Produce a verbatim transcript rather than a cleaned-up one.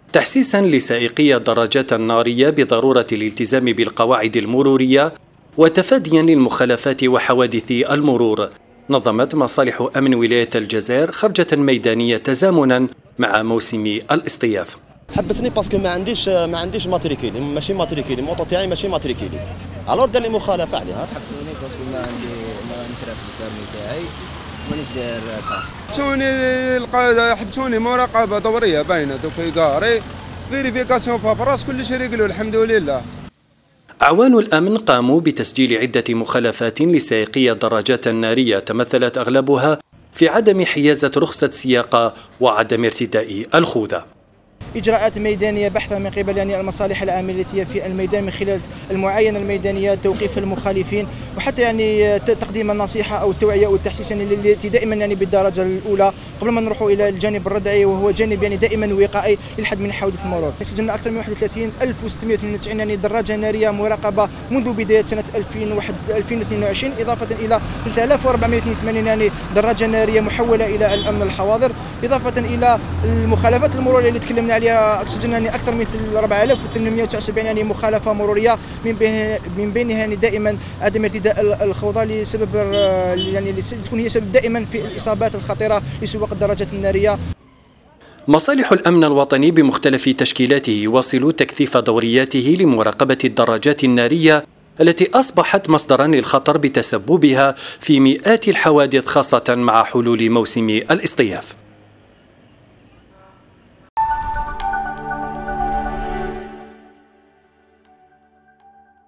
تحسيسا لسائقي الدراجات النارية بضرورة الالتزام بالقواعد المرورية وتفاديا للمخالفات وحوادث المرور، نظمت مصالح أمن ولاية الجزائر خرجة ميدانية تزامنا مع موسم الاصطياف. حبسني باسكو ما عنديش ما عنديش ماتريكيلي، ماشي ماتريكيلي، الموطو تاعي ماشي ماتريكيلي، الور دار لي مخالفه عليها. حبسوني باسكو ما عندي ما نشريتش الكارني تاعي مانيش داير كاسك. حبسوني حبسوني مراقبه دوريه باينه دوك يقاري فيريفيكاسيون بابراس كل شيء ريقلو الحمد لله. أعوان الأمن قاموا بتسجيل عدة مخالفات لسائقي الدراجات النارية تمثلت أغلبها في عدم حيازة رخصة سياقة وعدم ارتداء الخوذة. إجراءات ميدانية بحثا من قبل يعني المصالح العامة التي في الميدان من خلال المعاينة الميدانية، توقيف المخالفين، وحتى يعني تقديم النصيحة أو التوعية أو التحسيس يعني التي دائما يعني بالدرجة الأولى قبل ما نروحوا إلى الجانب الردعي، وهو جانب يعني دائما وقائي للحد من حوادث المرور. سجلنا أكثر من واحد وثلاثين ألف وستمائة واثنين وتسعين يعني دراجة نارية مراقبة منذ بداية سنة ألفين واثنين وعشرين، إضافة إلى ثلاثة آلاف وأربعمائة واثنين وثمانين يعني دراجة نارية محولة إلى الأمن الحواضر، إضافة إلى المخالفات المرورية اللي تكلمنا عليها. سجلنا يعني اكثر من أربعة آلاف وثمانمائة وتسعة وسبعين يعني مخالفه مروريه، من بين من بينها يعني دائما عدم ارتداء الخوذه لسبب يعني تكون هي سبب دائما في الاصابات الخطيره لسواق الدراجات الناريه. مصالح الأمن الوطني بمختلف تشكيلاته يواصل تكثيف دورياته لمراقبة الدراجات النارية التي أصبحت مصدرا للخطر بتسببها في مئات الحوادث، خاصة مع حلول موسم الاصطياف.